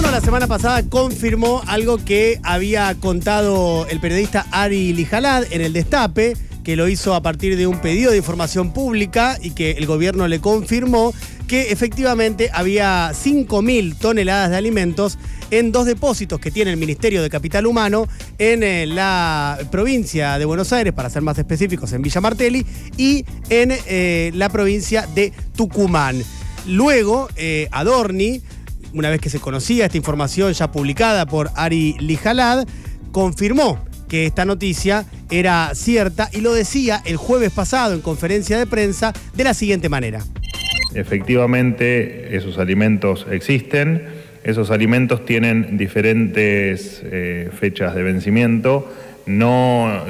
gobierno la semana pasada confirmó algo que había contado el periodista Ari Lijalad en el Destape, que lo hizo a partir de un pedido de información pública y que el gobierno le confirmó que efectivamente había 5.000 toneladas de alimentos en 2 depósitos que tiene el Ministerio de Capital Humano en la provincia de Buenos Aires, para ser más específicos, en Villa Martelli, y en la provincia de Tucumán. Luego, Adorni, una vez que se conocía esta información ya publicada por Ari Lijalad, confirmó que esta noticia era cierta y lo decía el jueves pasado en conferencia de prensa de la siguiente manera. Efectivamente, esos alimentos existen. Esos alimentos tienen diferentes fechas de vencimiento. No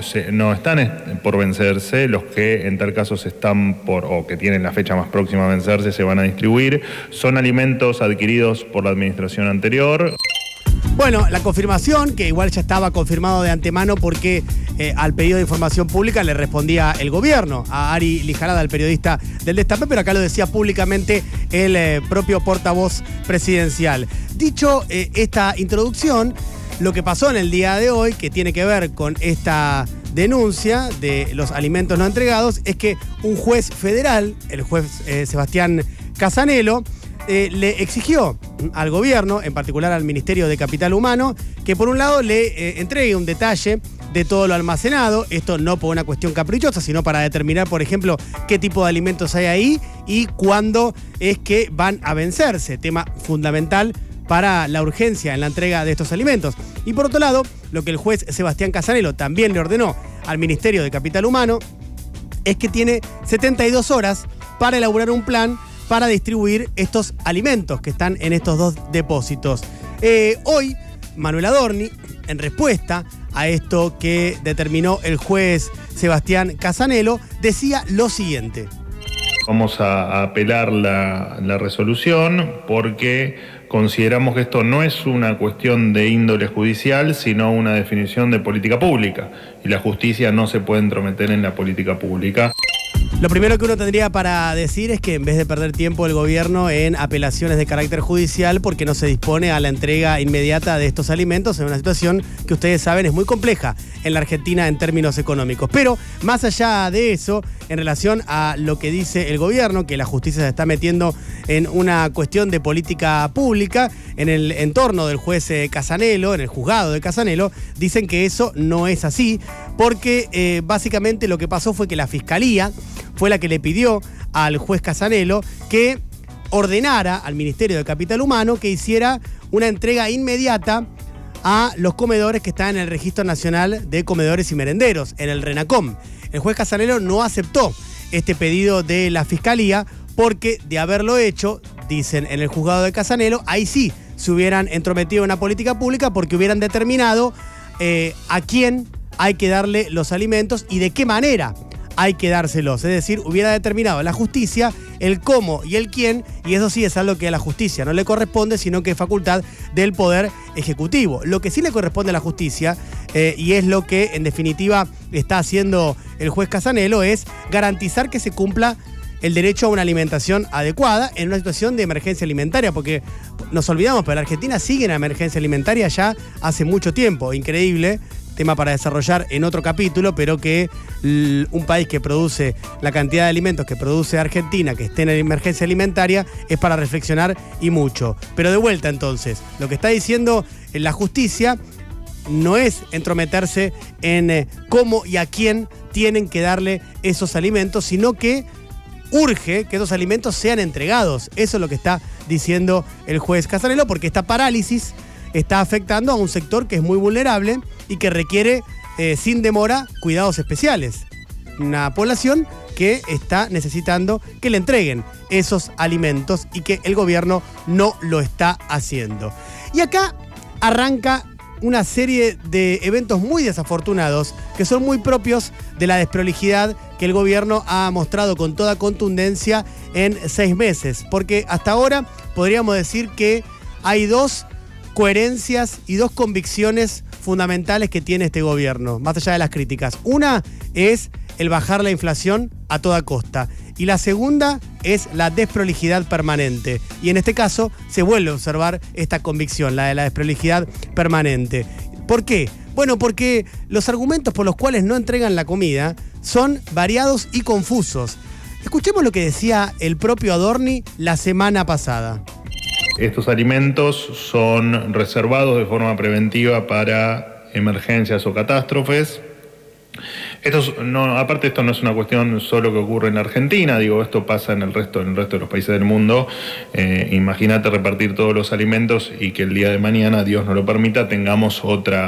están por vencerse. Los que en tal caso están o que tienen la fecha más próxima a vencerse se van a distribuir. Son alimentos adquiridos por la administración anterior. Bueno, la confirmación, que igual ya estaba confirmado de antemano porque al pedido de información pública le respondía el gobierno, a Ari Lijalad, al periodista del Destape, pero acá lo decía públicamente el propio portavoz presidencial. Dicho esta introducción, lo que pasó en el día de hoy, que tiene que ver con esta denuncia de los alimentos no entregados, es que un juez federal, el juez Sebastián Casanelo, le exigió al gobierno, en particular al Ministerio de Capital Humano, que por un lado le entregue un detalle de todo lo almacenado, esto no por una cuestión caprichosa, sino para determinar, por ejemplo, qué tipo de alimentos hay ahí y cuándo es que van a vencerse, tema fundamental para la urgencia en la entrega de estos alimentos. Y por otro lado, lo que el juez Sebastián Casanelo también le ordenó al Ministerio de Capital Humano es que tiene 72 horas para elaborar un plan para distribuir estos alimentos que están en estos 2 depósitos. Hoy, Manuel Adorni, en respuesta a esto que determinó el juez Sebastián Casanelo, decía lo siguiente. Vamos a apelar la resolución porque consideramos que esto no es una cuestión de índole judicial, sino una definición de política pública. Y la justicia no se puede entrometer en la política pública. Lo primero que uno tendría para decir es que en vez de perder tiempo el gobierno en apelaciones de carácter judicial, porque no se dispone a la entrega inmediata de estos alimentos en una situación que ustedes saben es muy compleja en la Argentina en términos económicos. Pero más allá de eso, en relación a lo que dice el gobierno, que la justicia se está metiendo en una cuestión de política pública, en el entorno del juez Casanelo, en el juzgado de Casanelo, dicen que eso no es así, porque básicamente lo que pasó fue que la Fiscalía fue la que le pidió al juez Casanelo que ordenara al Ministerio de Capital Humano que hiciera una entrega inmediata a los comedores que están en el Registro Nacional de Comedores y Merenderos, en el RENACOM. El juez Casanelo no aceptó este pedido de la Fiscalía porque, de haberlo hecho, dicen en el juzgado de Casanelo, ahí sí se hubieran entrometido en una política pública porque hubieran determinado a quién hay que darle los alimentos y de qué manera hay que dárselos. Es decir, hubiera determinado la justicia el cómo y el quién, y eso sí es algo que a la justicia no le corresponde, sino que es facultad del Poder Ejecutivo. Lo que sí le corresponde a la justicia, y es lo que en definitiva está haciendo el juez Casanelo, es garantizar que se cumpla el derecho a una alimentación adecuada en una situación de emergencia alimentaria, porque nos olvidamos, pero la Argentina sigue en emergencia alimentaria ya hace mucho tiempo. Increíble, tema para desarrollar en otro capítulo, pero que un país que produce la cantidad de alimentos que produce Argentina, que esté en emergencia alimentaria, es para reflexionar y mucho. Pero de vuelta entonces, lo que está diciendo la justicia no es entrometerse en cómo y a quién tienen que darle esos alimentos, sino que urge que esos alimentos sean entregados. Eso es lo que está diciendo el juez Casanelo, porque esta parálisis está afectando a un sector que es muy vulnerable y que requiere, sin demora, cuidados especiales. Una población que está necesitando que le entreguen esos alimentos y que el gobierno no lo está haciendo. Y acá arranca una serie de eventos muy desafortunados que son muy propios de la desprolijidad que el gobierno ha mostrado con toda contundencia en 6 meses. Porque hasta ahora podríamos decir que hay 2 coherencias y 2 convicciones fundamentales que tiene este gobierno, más allá de las críticas. Una es el bajar la inflación a toda costa. Y la segunda es la desprolijidad permanente. Y en este caso se vuelve a observar esta convicción, la de la desprolijidad permanente. ¿Por qué? Bueno, porque los argumentos por los cuales no entregan la comida son variados y confusos. Escuchemos lo que decía el propio Adorni la semana pasada. Estos alimentos son reservados de forma preventiva para emergencias o catástrofes. Aparte, esto no es una cuestión solo que ocurre en Argentina, esto pasa en el resto de los países del mundo. Imagínate repartir todos los alimentos y que el día de mañana, Dios no lo permita, tengamos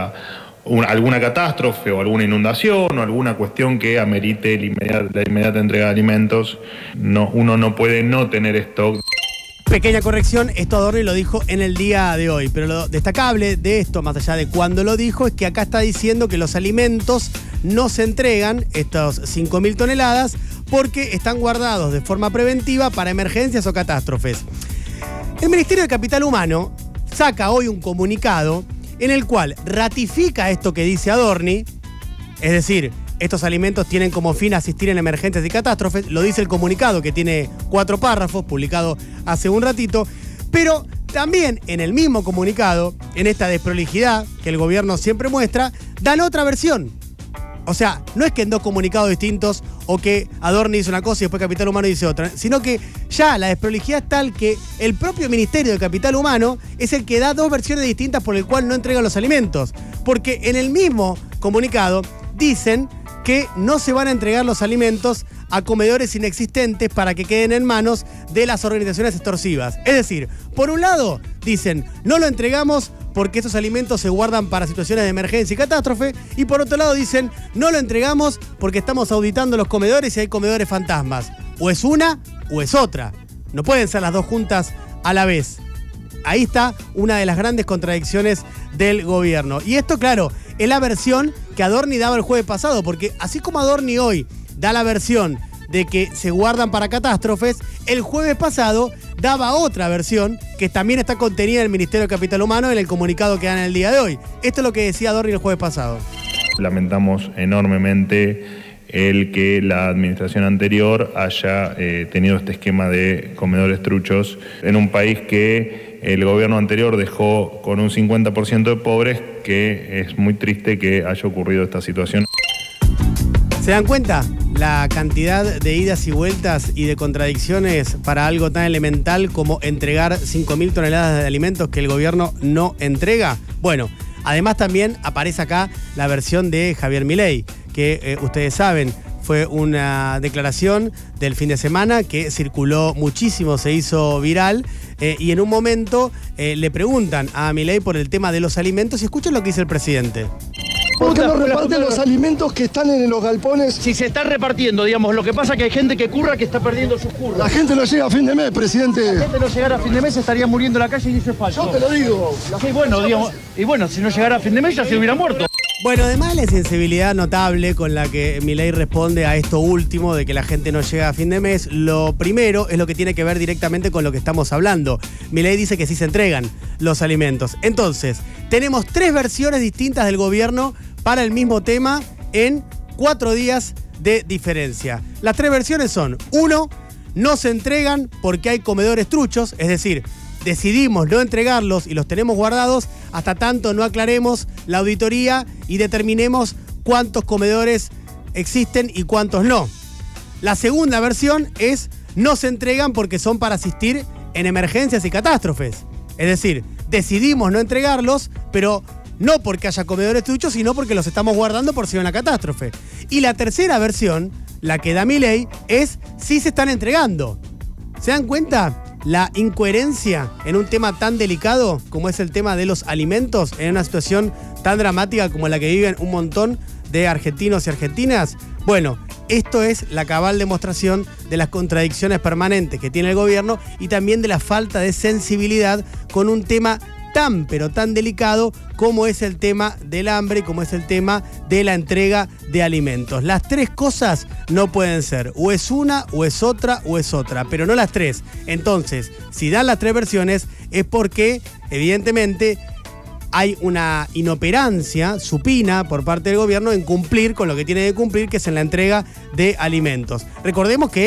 alguna catástrofe o alguna inundación o alguna cuestión que amerite la inmediata entrega de alimentos. Uno no puede no tener stock. Pequeña corrección, esto Adorni lo dijo en el día de hoy, pero lo destacable de esto, más allá de cuándo lo dijo, es que acá está diciendo que los alimentos no se entregan, estos 5.000 toneladas, porque están guardados de forma preventiva para emergencias o catástrofes. El Ministerio de Capital Humano saca hoy un comunicado en el cual ratifica esto que dice Adorni, es decir, estos alimentos tienen como fin asistir en emergencias y catástrofes, lo dice el comunicado que tiene 4 párrafos, publicado hace un ratito, pero también en el mismo comunicado, en esta desprolijidad que el gobierno siempre muestra, dan otra versión. O sea, no es que en 2 comunicados distintos o que Adorni dice una cosa y después Capital Humano dice otra, sino que ya la desprolijidad es tal que el propio Ministerio de Capital Humano es el que da 2 versiones distintas por el cual no entrega los alimentos. Porque en el mismo comunicado dicen que no se van a entregar los alimentos a comedores inexistentes para que queden en manos de las organizaciones extorsivas. Es decir, por un lado dicen, no lo entregamos porque estos alimentos se guardan para situaciones de emergencia y catástrofe, y por otro lado dicen, no lo entregamos porque estamos auditando los comedores y hay comedores fantasmas. O es una o es otra. No pueden ser las 2 juntas a la vez. Ahí está una de las grandes contradicciones del gobierno. Y esto, claro, es la versión que Adorni daba el jueves pasado, porque así como Adorni hoy da la versión de que se guardan para catástrofes, el jueves pasado daba otra versión que también está contenida en el Ministerio de Capital Humano en el comunicado que dan el día de hoy. Esto es lo que decía Adorni el jueves pasado. Lamentamos enormemente el que la administración anterior haya tenido este esquema de comedores truchos en un país que el gobierno anterior dejó con un 50% de pobres, que es muy triste que haya ocurrido esta situación. ¿Se dan cuenta? La cantidad de idas y vueltas y de contradicciones para algo tan elemental como entregar 5.000 toneladas de alimentos que el gobierno no entrega. Bueno, además también aparece acá la versión de Javier Milei, que ustedes saben, fue una declaración del fin de semana que circuló muchísimo, se hizo viral, y en un momento le preguntan a Milei por el tema de los alimentos y escuchen lo que dice el presidente. ¿Por qué no reparten los alimentos que están en los galpones? Si se está repartiendo, digamos, lo que pasa es que hay gente que curra que está perdiendo sus curras. La gente no llega a fin de mes, presidente. Si la gente no llegara a fin de mes estaría muriendo en la calle y eso es falso. Yo te lo digo. Sí, bueno, digamos, y bueno, si no llegara a fin de mes ya se hubiera muerto. Bueno, además la sensibilidad notable con la que Milei responde a esto último de que la gente no llega a fin de mes, lo primero es lo que tiene que ver directamente con lo que estamos hablando. Milei dice que sí se entregan los alimentos. Entonces, tenemos 3 versiones distintas del gobierno para el mismo tema en 4 días de diferencia. Las 3 versiones son: 1, no se entregan porque hay comedores truchos, es decir, decidimos no entregarlos y los tenemos guardados hasta tanto no aclaremos la auditoría y determinemos cuántos comedores existen y cuántos no. La segunda versión es: no se entregan porque son para asistir en emergencias y catástrofes. Es decir, decidimos no entregarlos, pero no porque haya comedores truchos, sino porque los estamos guardando por si hay una catástrofe. Y la tercera versión, la que da Milei, es si se están entregando. ¿Se dan cuenta la incoherencia en un tema tan delicado como es el tema de los alimentos, en una situación tan dramática como la que viven un montón de argentinos y argentinas? Bueno, esto es la cabal demostración de las contradicciones permanentes que tiene el gobierno y también de la falta de sensibilidad con un tema tan pero tan delicado como es el tema del hambre y como es el tema de la entrega de alimentos. Las 3 cosas no pueden ser, o es una, o es otra, o es otra, pero no las 3. Entonces, si dan las 3 versiones es porque, evidentemente, hay una inoperancia supina por parte del gobierno en cumplir con lo que tiene que cumplir, que es en la entrega de alimentos. Recordemos que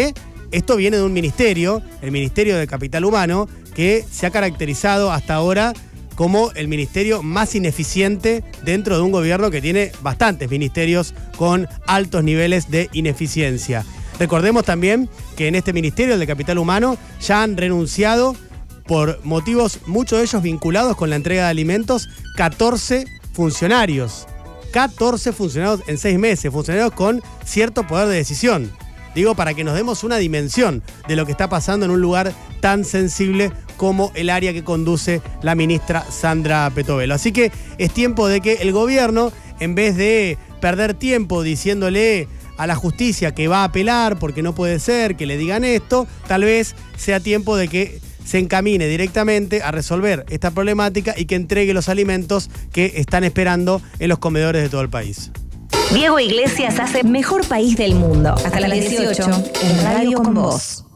esto viene de un ministerio, el Ministerio de Capital Humano, que se ha caracterizado hasta ahora como el ministerio más ineficiente dentro de un gobierno que tiene bastantes ministerios con altos niveles de ineficiencia. Recordemos también que en este ministerio, el de Capital Humano, ya han renunciado por motivos, muchos de ellos vinculados con la entrega de alimentos, 14 funcionarios. 14 funcionarios en 6 meses, funcionarios con cierto poder de decisión. Digo, para que nos demos una dimensión de lo que está pasando en un lugar tan sensible como el área que conduce la ministra Sandra Petovelo. Así que es tiempo de que el gobierno, en vez de perder tiempo diciéndole a la justicia que va a apelar porque no puede ser que le digan esto, tal vez sea tiempo de que se encamine directamente a resolver esta problemática y que entregue los alimentos que están esperando en los comedores de todo el país. Diego Iglesias hace Mejor País del Mundo. Hasta las 18 en Radio con Vos.